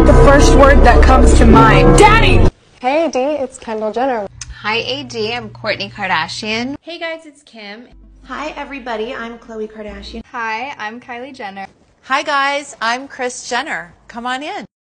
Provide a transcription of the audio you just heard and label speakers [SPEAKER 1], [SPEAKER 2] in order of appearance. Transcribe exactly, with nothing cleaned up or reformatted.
[SPEAKER 1] The first word that comes to mind. Daddy!
[SPEAKER 2] Hey A D, it's Kendall Jenner.
[SPEAKER 3] Hi A D, I'm Kourtney Kardashian.
[SPEAKER 4] Hey guys, it's Kim.
[SPEAKER 5] Hi everybody, I'm Khloe Kardashian.
[SPEAKER 4] Hi, I'm Kylie Jenner.
[SPEAKER 6] Hi guys, I'm Kris Jenner. Come on in.